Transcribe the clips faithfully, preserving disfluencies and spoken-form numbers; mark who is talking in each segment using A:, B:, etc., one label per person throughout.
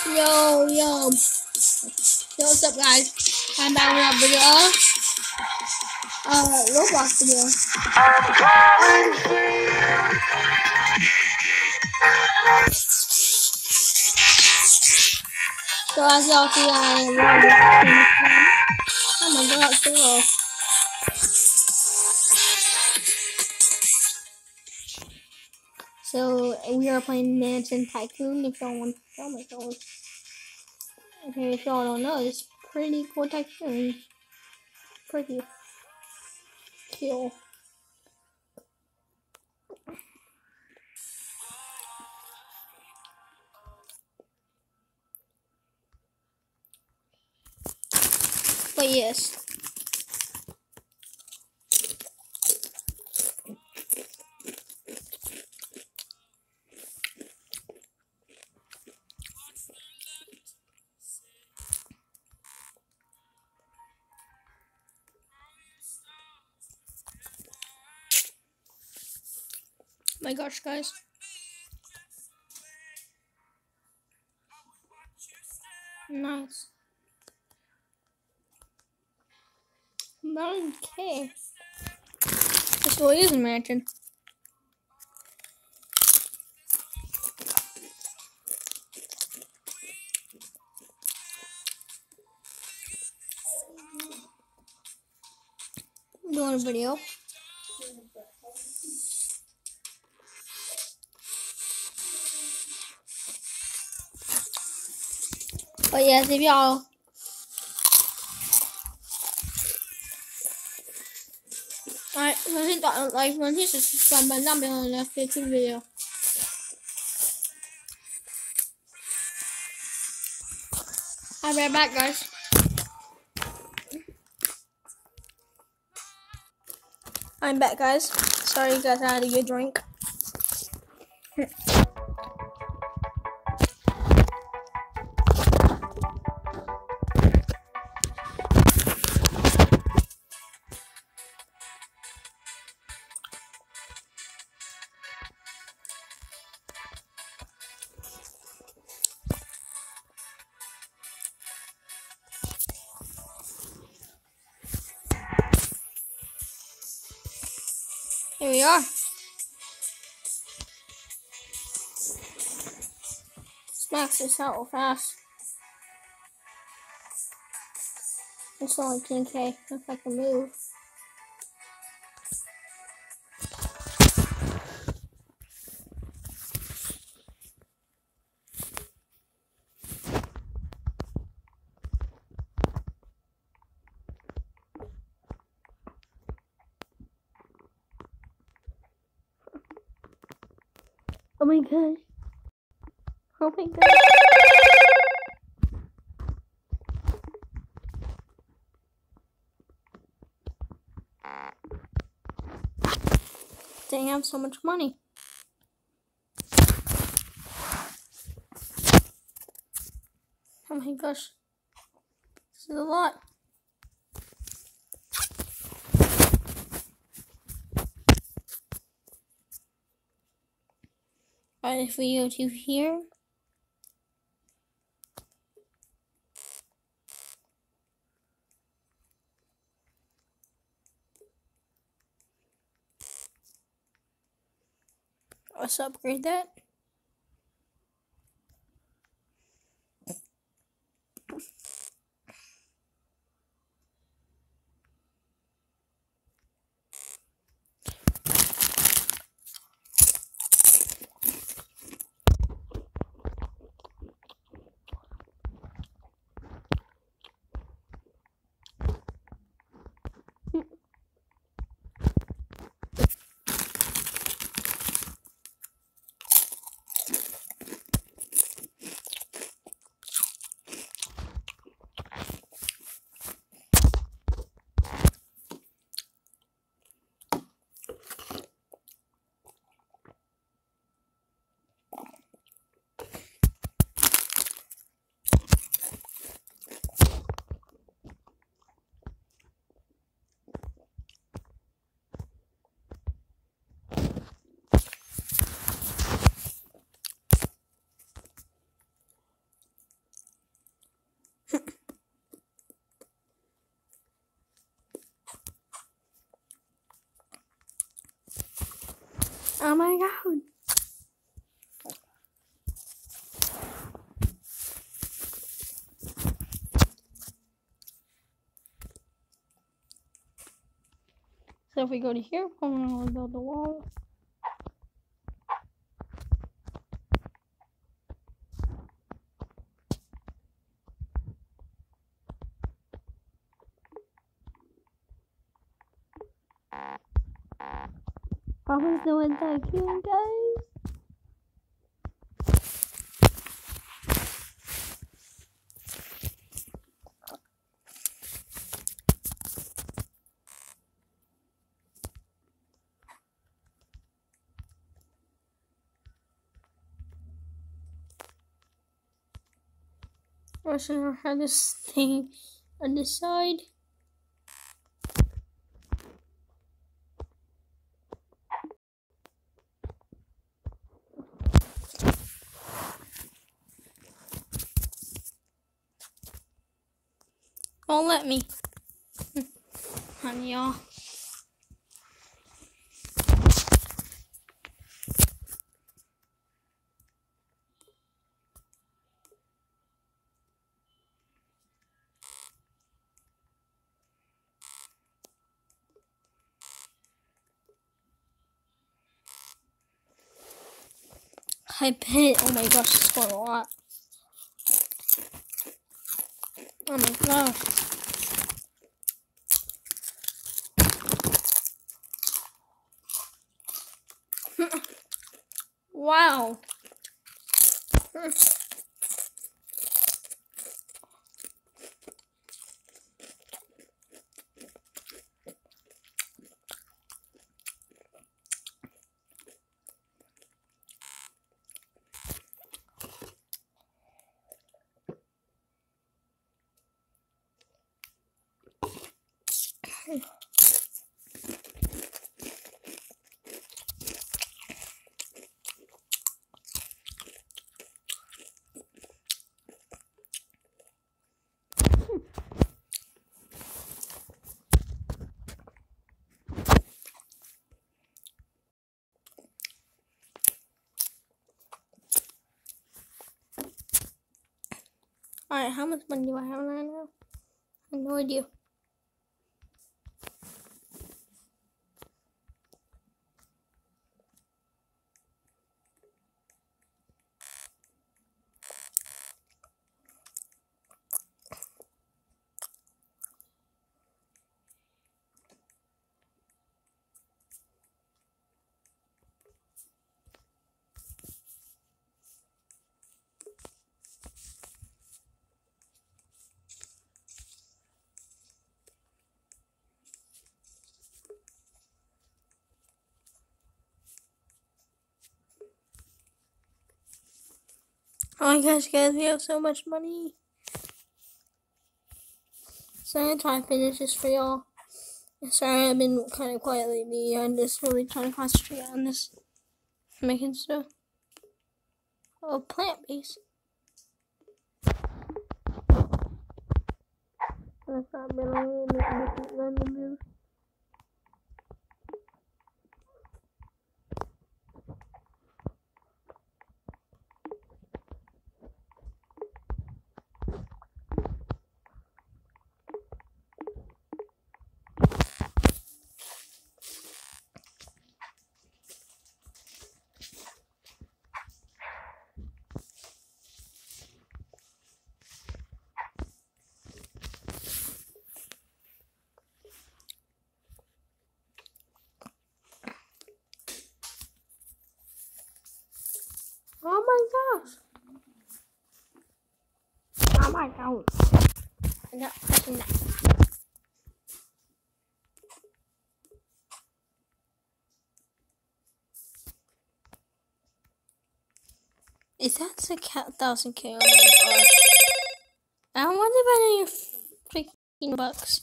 A: Yo, yo. Yo, what's up, guys? I'm back with another video. Uh, Roblox video. So, as y'all see, I am Roblox. Oh my god, so low. So, we are playing Mansion Tycoon. If y'all want to show myself. Okay, if y'all don't know, it's pretty cool tycoon. Pretty cool. But yes. My gosh, guys. Nice. nine K. This really is a mansion. I'm doing a video. But yes, if y'all alright, so hit that like button, hit the subscribe button down below and let's get to the video. I'll be right back, guys. I'm back, guys. Sorry, you guys, I had to get a drink. Here we are. Smacks this out real fast. It's only ten K if I can move. Oh my gosh. Oh my gosh. Dang, I have so much money. Oh my gosh. This is a lot. Alright, if we go to here. Let's upgrade that. Oh my god. So if we go to here, we're going to build the wall. Papa's doing that cute, guys. I should have had this thing on the side. Don't let me. Honey, y'all. I bet. Oh my gosh, it's quite a lot. Oh my gosh. Wow. Alright, how much money do I have right now? I have no idea. Oh my gosh, guys, we have so much money. So I'm gonna try and finish this for y'all. Sorry, I've been kind of quiet lately. I'm just really trying to concentrate on this. Making stuff. Oh, plant based. That's not really making lemon move. Oh my gosh. Oh my gosh. I'm not touching that. Is that a cat thousand K? Oh my gosh. I wonder if I need freaking bucks.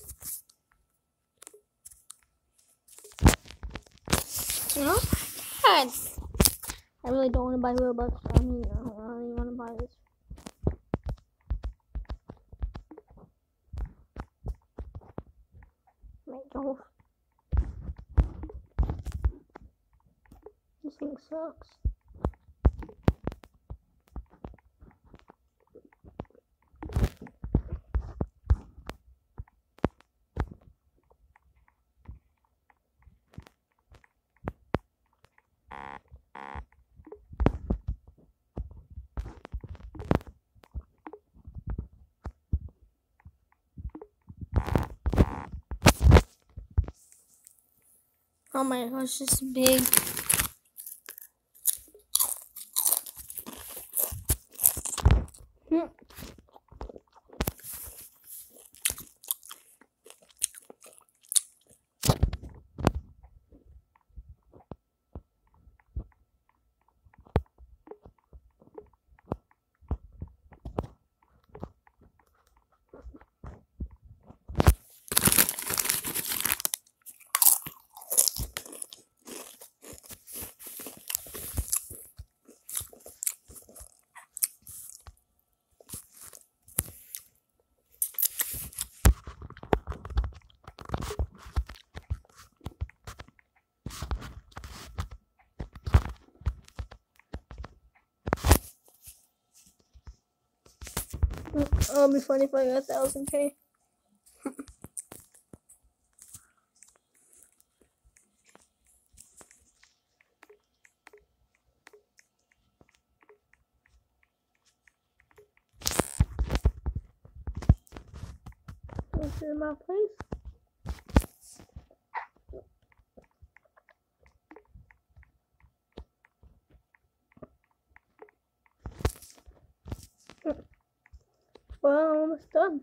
A: Oh my god. I really don't want to buy Robux. I mean, I don't really want to buy this. My gosh. This thing sucks. Oh my gosh, it's big. Hmm. It'll be funny if I got a thousand K. This is my place. Well, I'm almost done.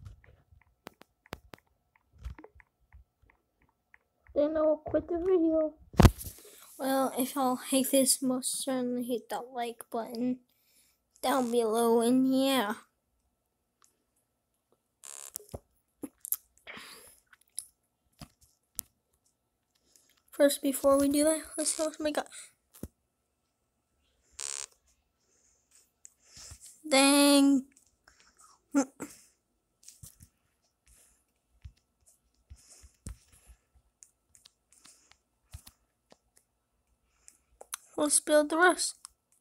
A: Then I'll quit the video. Well, if y'all hate this, most certainly hit that like button down below, and yeah. First, before we do that, let's see what we got. Dang. Let's build the rest.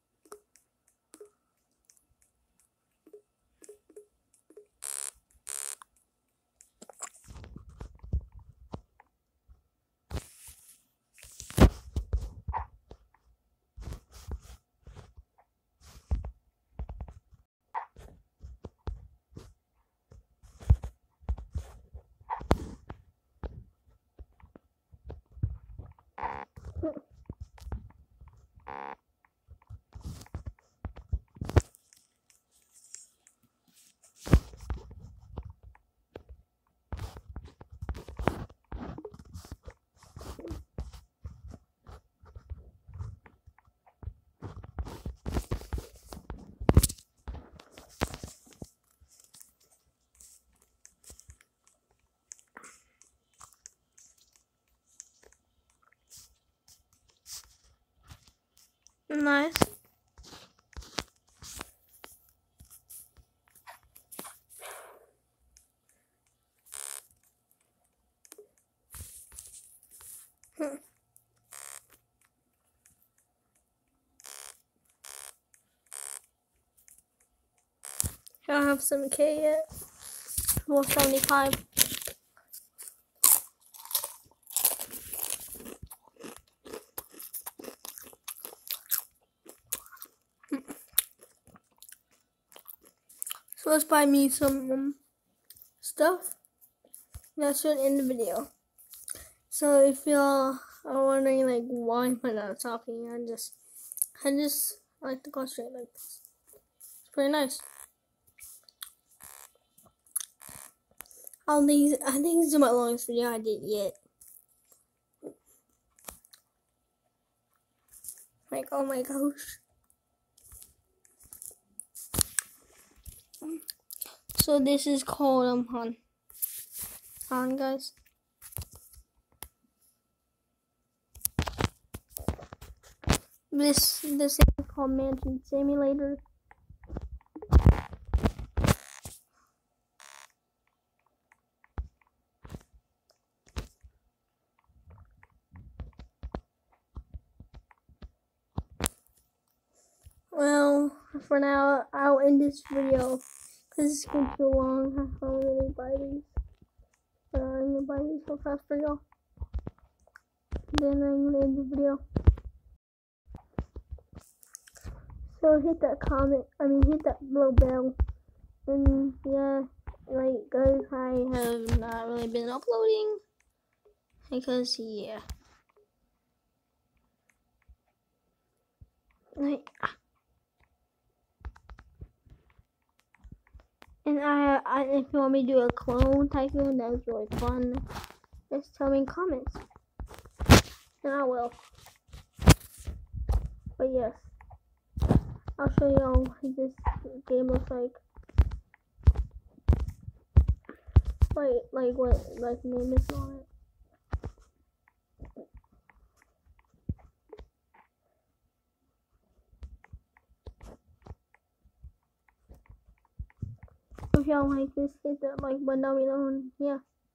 A: Nice. Hmm. I don't have seven K yet. Well, seventy-five. So let's buy me some um, stuff. That's it in the video. So if y'all are wondering like why am I not talking, I just I just like to go straight like this. It's pretty nice. I don't think I think this is my longest video I did yet. Like oh my gosh. So this is called um Han. Han guys. This this is called Mansion Simulator. for now, I'll end this video because it's been too long. I don't really buy these. But I'm gonna buy these so fast for y'all. Then I'm gonna end the video. So hit that comment, I mean hit that little bell. And yeah, like guys, I have not really been uploading. Because yeah. Like, and I, I, if you want me to do a clone tycoon, that was really fun. Just tell me in comments, and I will. But yes, I'll show y'all what this game looks like. Like, like what, like name is on it. If y'all like this, hit that like button down below, and yeah.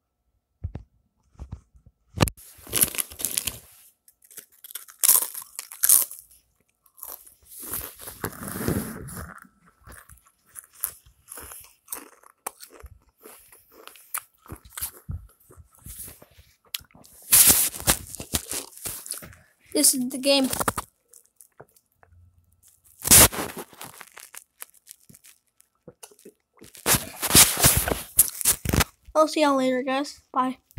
A: This is the game. I'll see y'all later, guys. Bye.